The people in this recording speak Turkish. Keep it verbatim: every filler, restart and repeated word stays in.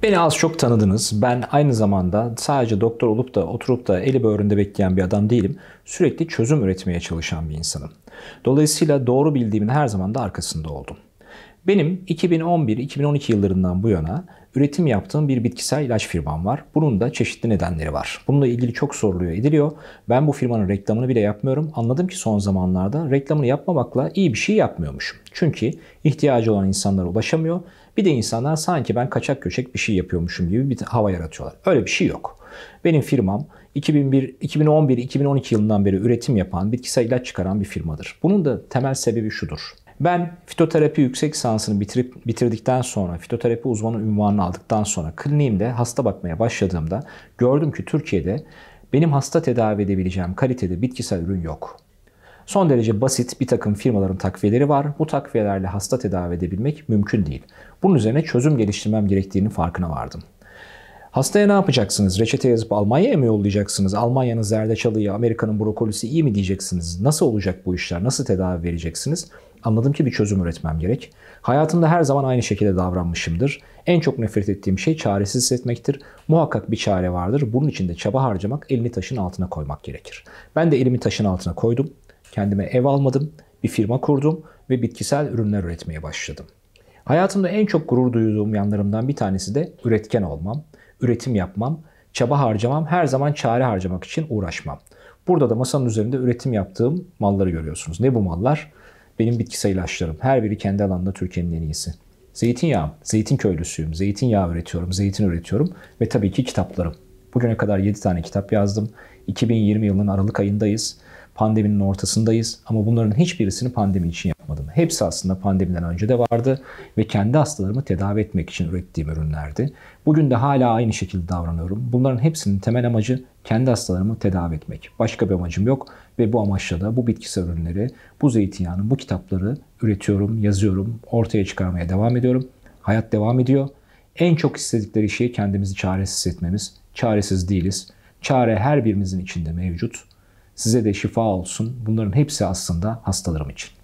Beni az çok tanıdınız. Ben aynı zamanda sadece doktor olup da oturup da eli böğründe bekleyen bir adam değilim. Sürekli çözüm üretmeye çalışan bir insanım. Dolayısıyla doğru bildiğimin her zaman da arkasında oldum. Benim iki bin on bir iki bin on iki yıllarından bu yana üretim yaptığım bir bitkisel ilaç firmam var. Bunun da çeşitli nedenleri var. Bununla ilgili çok soruluyor, ediliyor. Ben bu firmanın reklamını bile yapmıyorum. Anladım ki son zamanlarda reklamını yapmamakla iyi bir şey yapmıyormuşum. Çünkü ihtiyacı olan insanlara ulaşamıyor. Bir de insanlar sanki ben kaçak göçek bir şey yapıyormuşum gibi bir hava yaratıyorlar. Öyle bir şey yok. Benim firmam iki bin bir, iki bin on bir iki bin on iki yılından beri üretim yapan, bitkisel ilaç çıkaran bir firmadır. Bunun da temel sebebi şudur. Ben fitoterapi yüksek lisansını bitirip bitirdikten sonra, fitoterapi uzmanı unvanını aldıktan sonra kliniğimde hasta bakmaya başladığımda gördüm ki Türkiye'de benim hasta tedavi edebileceğim kalitede bitkisel ürün yok. Son derece basit bir takım firmaların takviyeleri var. Bu takviyelerle hasta tedavi edebilmek mümkün değil. Bunun üzerine çözüm geliştirmem gerektiğinin farkına vardım. Hastaya ne yapacaksınız? Reçete yazıp Almanya'ya mı yollayacaksınız? Almanya'nın zerdeçalı, Amerika'nın brokolisi iyi mi diyeceksiniz? Nasıl olacak bu işler? Nasıl tedavi vereceksiniz? Anladım ki bir çözüm üretmem gerek. Hayatımda her zaman aynı şekilde davranmışımdır. En çok nefret ettiğim şey çaresiz hissetmektir. Muhakkak bir çare vardır. Bunun için de çaba harcamak, elini taşın altına koymak gerekir. Ben de elimi taşın altına koydum. Kendime ev almadım, bir firma kurdum ve bitkisel ürünler üretmeye başladım. Hayatımda en çok gurur duyduğum yanlarımdan bir tanesi de üretken olmam, üretim yapmam, çaba harcamam, her zaman çare harcamak için uğraşmam. Burada da masanın üzerinde üretim yaptığım malları görüyorsunuz. Ne bu mallar? Benim bitkisel ilaçlarım. Her biri kendi alanında Türkiye'nin en iyisi. Zeytinyağı, zeytin köylüsüyüm. Zeytinyağı üretiyorum, zeytin üretiyorum ve tabii ki kitaplarım. Bugüne kadar yedi tane kitap yazdım. iki bin yirmi yılının Aralık ayındayız. Pandeminin ortasındayız ama bunların hiçbirisini pandemi için yapmadım. Hepsi aslında pandemiden önce de vardı ve kendi hastalarımı tedavi etmek için ürettiğim ürünlerdi. Bugün de hala aynı şekilde davranıyorum. Bunların hepsinin temel amacı kendi hastalarımı tedavi etmek. Başka bir amacım yok ve bu amaçla da bu bitkisel ürünleri, bu zeytinyağını, bu kitapları üretiyorum, yazıyorum, ortaya çıkarmaya devam ediyorum. Hayat devam ediyor. En çok istedikleri şey kendimizi çaresiz hissetmemiz. Çaresiz değiliz. Çare her birimizin içinde mevcut. Size de şifa olsun. Bunların hepsi aslında hastalarım için.